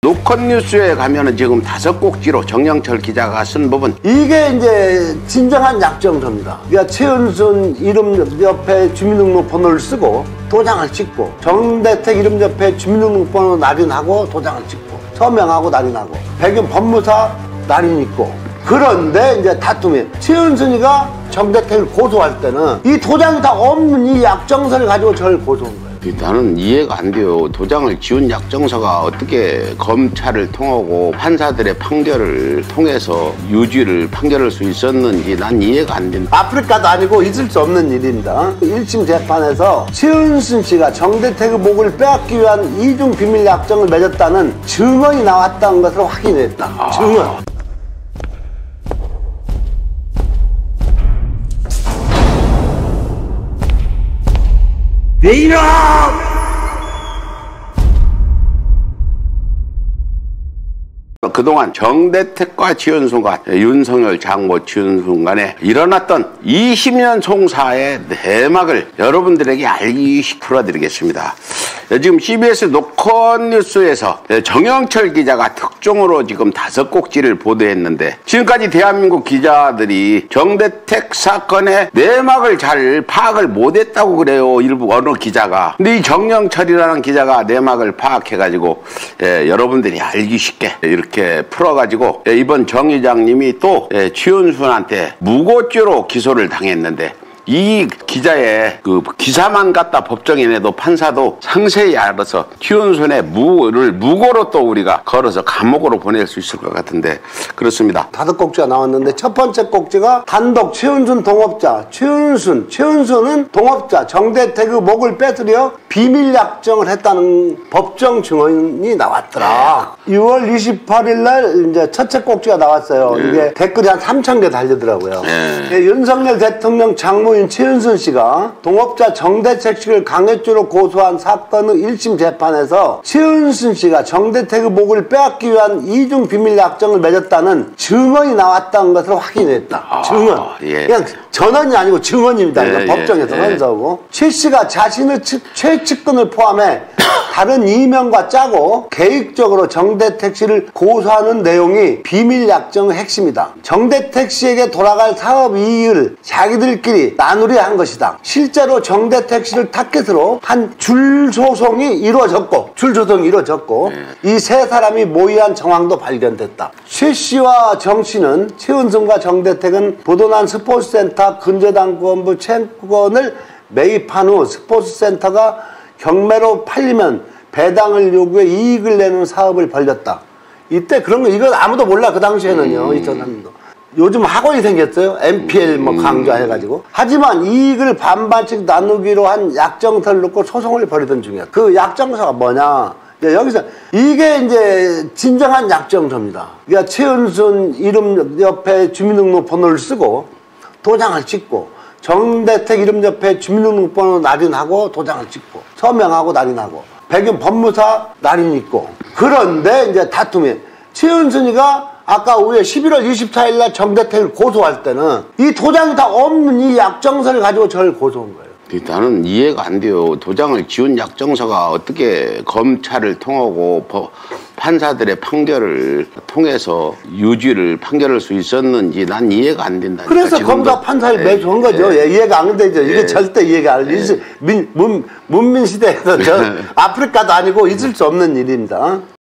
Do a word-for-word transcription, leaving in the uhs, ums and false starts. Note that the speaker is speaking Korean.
노컷뉴스에 가면은 지금 다섯 꼭지로 정영철 기자가 쓴 부분, 이게 이제 진정한 약정서입니다. 그러니까 최은순 이름 옆에 주민등록번호를 쓰고 도장을 찍고, 정대택 이름 옆에 주민등록번호 날인하고 도장을 찍고, 서명하고 날인하고, 배경 법무사 날인 있고. 그런데 이제 다툼이, 최은순이가 정대택을 고소할 때는 이 도장이 다 없는 이 약정서를 가지고 저를 고소한 거예요. 나는 이해가 안 돼요. 도장을 지운 약정서가 어떻게 검찰을 통하고 판사들의 판결을 통해서 유죄를 판결할 수 있었는지 난 이해가 안 된다. 아프리카도 아니고 있을 수 없는 일입니다. 일 심 재판에서 최은순 씨가 정대택의 목을 빼앗기 위한 이중 비밀 약정을 맺었다는 증언이 나왔다는 것을 확인했다. 아... 증언. 왜 이러! 그동안 정대택과 지은순과 윤석열 장모 지은순 간에 일어났던 이십 년 송사의 내막을 여러분들에게 알기 풀어드리겠습니다. 지금 씨비에스 노컷뉴스에서 정영철 기자가 특종으로 지금 다섯 꼭지를 보도했는데, 지금까지 대한민국 기자들이 정대택 사건의 내막을 잘 파악을 못했다고 그래요. 일부 어느 기자가. 근데 이 정영철이라는 기자가 내막을 파악해가지고 예, 여러분들이 알기 쉽게 이렇게 풀어가지고 예, 이번 정 의장님이 또 예, 최은순한테 무고죄로 기소를 당했는데, 이 기자의 그 기사만 갖다 법정에 내도 판사도 상세히 알아서 최은순의 무를 무고로 또 우리가 걸어서 감옥으로 보낼 수 있을 것 같은데, 그렇습니다. 다섯 꼭지가 나왔는데 첫 번째 꼭지가 단독 최은순 동업자, 최은순, 최은순은 동업자, 정대택의 목을 빼뜨려 비밀 약정을 했다는 법정 증언이 나왔더라. 네. 유월 이십팔일 날 이제 첫째 꼭지가 나왔어요. 네. 이게 댓글이 한 삼천 개 달리더라고요. 네. 네, 윤석열 대통령 장모 최은순 씨가 동업자 정대택 씨를 강요죄로 고소한 사건의 일 심 재판에서 최은순 씨가 정대택의 목을 빼앗기 위한 이중 비밀 약정을 맺었다는 증언이 나왔다는 것을 확인했다. 아, 증언. 예. 그냥 전언이 아니고 증언입니다. 예, 법정에서 선서고. 예. 최 씨가 자신의 측, 최측근을 포함해 다른 이명과 짜고 계획적으로 정대택 씨를 고소하는 내용이 비밀 약정의 핵심이다. 정대택 씨에게 돌아갈 사업 이익을 자기들끼리 나누려 한 것이다. 실제로 정대택 씨를 타겟으로 한 줄소송이 이루어졌고, 줄소송이 이루어졌고, 네. 이 세 사람이 모의한 정황도 발견됐다. 최 씨와 정 씨는 최은순과 정대택은 부도난 스포츠센터 근저당권부 채권을 매입한 후 스포츠센터가 경매로 팔리면 배당을 요구해 이익을 내는 사업을 벌였다. 이때 그런 거 이거 아무도 몰라. 그 당시에는요. 음. 이천삼 년도. 요즘 학원이 생겼어요. 엠피엘 뭐 강좌해가지고. 하지만 이익을 반반씩 나누기로 한 약정서를 놓고 소송을 벌이던 중이야. 그 약정서가 뭐냐? 여기서 이게 이제 진정한 약정서입니다. 그러니까 최은순 이름 옆에 주민등록번호를 쓰고 도장을 찍고, 정대택 이름 옆에 주민등록번호 날인하고 도장을 찍고, 서명하고 날인하고, 배경 법무사 날인 있고. 그런데 이제 다툼이, 최은순이가 아까 오후에 십일월 이십사일 날 정대택을 고소할 때는 이 도장이 다 없는 이 약정서를 가지고 저를 고소한 거예요. 나는 이해가 안 돼요. 도장을 지운 약정서가 어떻게 검찰을 통하고 법, 판사들의 판결을 통해서 유죄를 판결할 수 있었는지 난 이해가 안 된다. 그래서 검사 판사를 매주 한 거죠. 예, 이해가 안 되죠. 이게 예. 절대 이해가 안 돼. 예. 민, 문, 문민시대에서 저 아프리카도 아니고 있을 수 없는 일입니다.